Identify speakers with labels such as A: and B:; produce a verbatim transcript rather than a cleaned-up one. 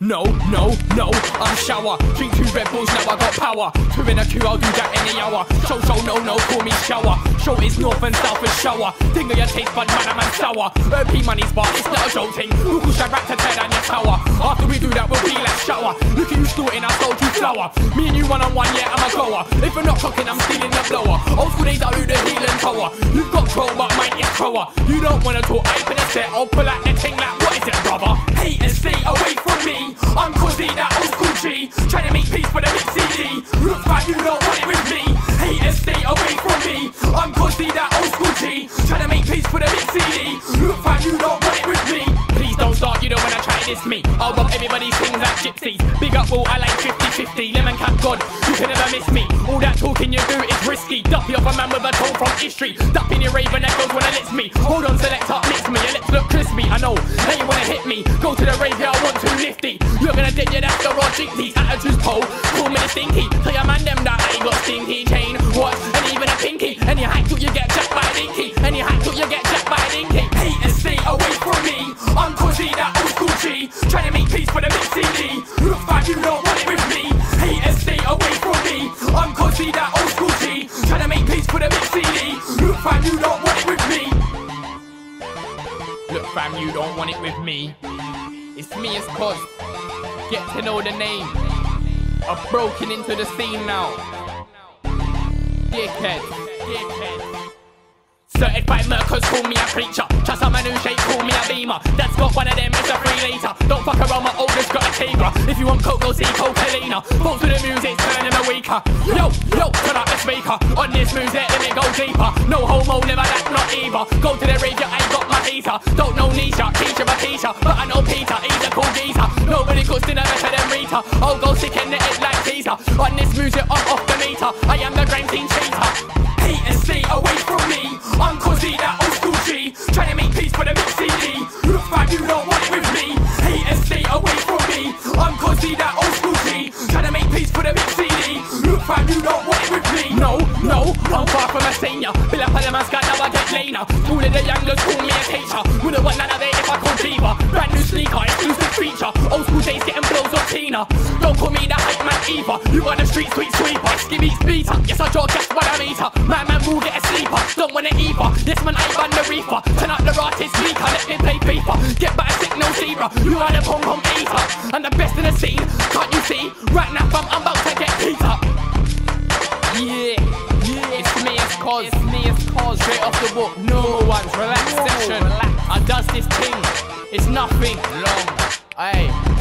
A: no, no, no, I'm shower. Drink two Red Bulls, now I got power. Two in a queue, I'll do that any hour. Show, show, no, no, call me shower. Show is north and south is shower. Think of your taste bud, man, I'm sour. O P money's bar, it's not a joke thing. Who could shine back to tear down your tower? After we do that, we'll be like shower. Look at you snorting, I sold you flour. Me and you one on one, yeah, I'm a goer. If you're not clocking, I'm stealing the blower. Old school days, I'll do the heel and tower. You've got crow, but mine is crower. You don't wanna talk, I ain't finna set. I'll pull out the thing like, what is it, brother? Hate and stay away from me. I'm Cozzy, that old school G. Trying to make peace for the big C D. Looks like you don't want it with me. Hate and stay away from me. I'm Cozzy, that old school G. Trying to make peace for the big C D. Looks like you don't want it with me. Please don't start, you don't wanna try this me. I'll rob everybody's things like gypsies. Big up all, I like fifty fifty. Lemon cap God, you can never miss me. All that talking you do is risky. Duppy off a man with a tone from history. Duck in your raven echoes when it lets me. Hold on, select up, mix me. Your lips look crispy, I know. Now you wanna hit me. Go to the rave, yeah, I want too nifty. You're gonna dig, yeah, that's the raw jinkies. Attitude's cold, call me the stinky. Tell your man them that I ain't got stinky chain. What? And even a pinky. And you hack till you get jacked by a dinky. And you hack till you get jacked by a dinky. Hate and stay away from me. I'm Cozzy, that old school G. Trying to make peace for the big C D. Looks like you don't want it with me. Hate and stay away from me. I'm Cozzy, that old school G. Trying to make peace for the big C D. Look fam, you don't want it with me. Look fam, you don't want it with me. It's me, it's Coz. Get to know the name. I've broken into the scene now. Dickhead, dickhead. Certified Mercos, call me a preacher. Trust a man who shake, call me a beamer. That's got one of them, it's a free later. Don't fuck around, my oldest got a Tigra. If you want coke, go see Coca-Cola. Both to the music, turning a weaker. Yo, yo, turn up the speaker. On this music, let me go deeper. No homo, never that, not either. Go to the radio, I ain't got my heater. Don't know Nisha, Keisha, Bakisha. But I know Peter, he's a cool geezer. Nobody cooks dinner better than Rita. I'll go sick in the head like Caesar. On this music, I'm off the meter. I am the grime scene cheater. Hate and stay away from me. I'm Cozzy, that old school G. Trying to make peace for the big C D. Looks like you don't want it with me. Hate and stay away from me. I'm Cozzy, that old school G. Trying to make peace for the big C D. Looks like you don't want it with me. No, no, I'm far from a senior. Bill up on the man's got now I get laner. All of the youngers call me a teacher. Wouldn't want none of it if I called Diva. Brand new sneaker, exclusive feature. Old school days getting blows of Tina. Don't call me the hype man either. You on the street sweet sweeper. Skibby's beater. Yes, I draw just what I meter. My man will get a sleeper. Don't wanna either. Yes, man, I run the reaper. Turn up the artist speaker. Let me play FIFA. Get back a signal zebra. You are the pom pom eater. I'm the best in the scene. Can't you see? Right now, fam, I'm about to get beat up. Yeah, yeah. It's me, it's Coz. It's me, it's Coz. Straight off the book. No one's relaxed session. Relax. I does this thing. It's nothing long. Hey.